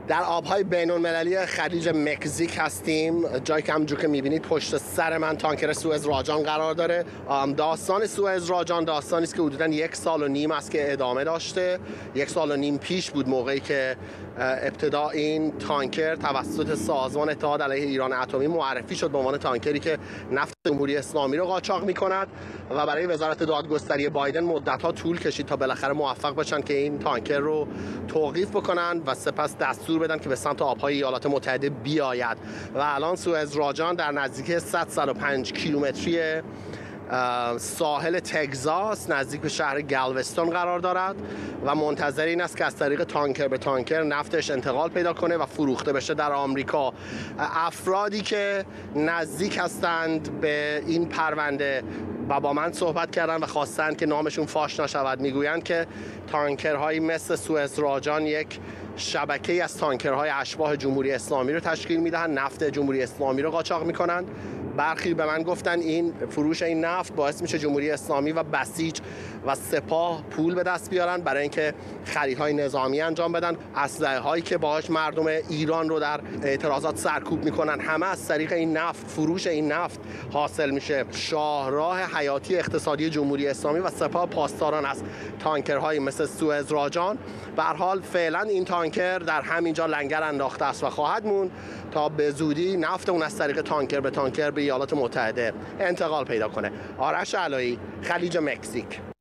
در آبهای بین‌المللی خلیج مکزیک هستیم، جایی که همونجور که می‌بینید پشت سر من تانکر سوئز راجان قرار داره. داستان سوئز راجان داستانی است که حدوداً 1.5 سال است که ادامه داشته. 1.5 سال پیش بود موقعی که ابتدا این تانکر توسط سازمان اتحاد علیه ایران اتمی معرفی شد به عنوان تانکری که نفت جمهوری اسلامی رو قاچاق می‌کند و برای وزارت دادگستری بایدن مدت‌ها طول کشید تا بالاخره موفق بشن که این تانکر رو توقیف بکنن و سپس دستور بدن که به سمت آبهای ایالات متحده بیاید. و الان سوئز راجان در نزدیکی 105 کیلومتری ساحل تگزاس نزدیک به شهر گالوستون قرار دارد و منتظر این است که از طریق تانکر به تانکر نفتش انتقال پیدا کنه و فروخته بشه در آمریکا. افرادی که نزدیک هستند به این پرونده و با من صحبت کردن و خواستند که نامشون فاش نشود میگویند که تانکرهایی مثل سوئز راجان یک شبکه‌ای از تانکرهای اشباح جمهوری اسلامی رو تشکیل میدهند، نفت جمهوری اسلامی رو قاچاق میکنند. برخی به من گفتن این فروش این نفت باعث میشه جمهوری اسلامی و بسیج و سپاه پول به دست بیارن برای اینکه خریدهای نظامی انجام بدن. اسلحه هایی که باهاش مردم ایران رو در اعتراضات سرکوب میکنن همه از طریق این نفت، فروش این نفت حاصل میشه. شاهراه حیاتی اقتصادی جمهوری اسلامی و سپاه پاسداران از تانکرهایی مثل سوئز راجان. به هر حال فعلا این تانکر در همینجا لنگر انداخته است و خواهد موند تا به زودی نفت اون از طریق تانکر به تانکر به ایالات متحده انتقال پیدا کنه. آرش علایی، خلیج مکزیک.